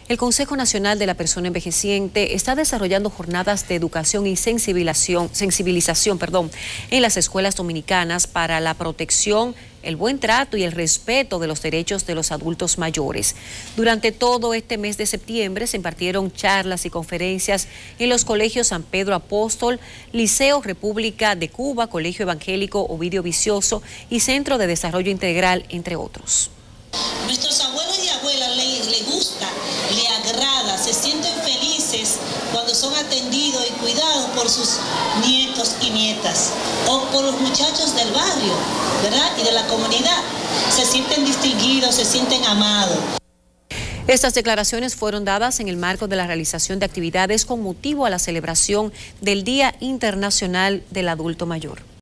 El Consejo Nacional de la Persona Envejeciente está desarrollando jornadas de educación y sensibilización en las escuelas dominicanas para la protección, el buen trato y el respeto de los derechos de los adultos mayores. Durante todo este mes de septiembre se impartieron charlas y conferencias en los colegios San Pedro Apóstol, Liceo República de Cuba, Colegio Evangélico Ovidio Vicioso y Centro de Desarrollo Integral, entre otros. Nuestros abuelos y abuelas les gusta, le agrada, se sienten felices cuando son atendidos y cuidados por sus nietos y nietas o por los muchachos del barrio, ¿verdad? Y de la comunidad. Se sienten distinguidos, se sienten amados. Estas declaraciones fueron dadas en el marco de la realización de actividades con motivo a la celebración del Día Internacional del Adulto Mayor.